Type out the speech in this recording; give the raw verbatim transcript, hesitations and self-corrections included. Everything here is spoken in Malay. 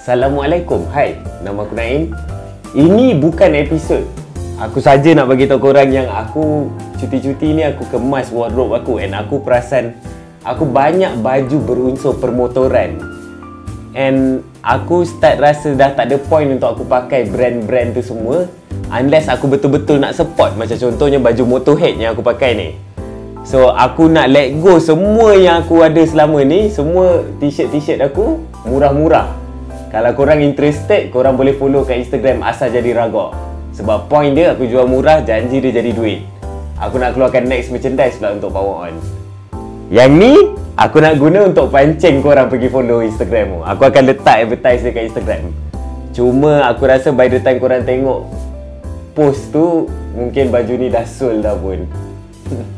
Assalamualaikum. Hai, nama aku Naim. Ini bukan episod. Aku saja nak bagi tahu korang yang aku cuti-cuti ni aku kemas wardrobe aku, and aku perasan aku banyak baju berunsur permotoran. And aku start rasa dah tak ada point untuk aku pakai brand-brand tu semua unless aku betul-betul nak support. Macam contohnya baju Motorhead yang aku pakai ni. So aku nak let go semua yang aku ada selama ni. Semua t-shirt-t-shirt aku murah-murah. Kalau korang interested, korang boleh follow kat Instagram Asal Jadi Raga. Sebab point dia aku jual murah, janji dia jadi duit. Aku nak keluarkan next merchandise pula untuk Power On. Yang ni aku nak guna untuk pancing korang pergi follow Instagram tu. Aku akan letak advertise dia kat Instagram. Cuma aku rasa by the time korang tengok post tu, mungkin baju ni dah sold dah pun.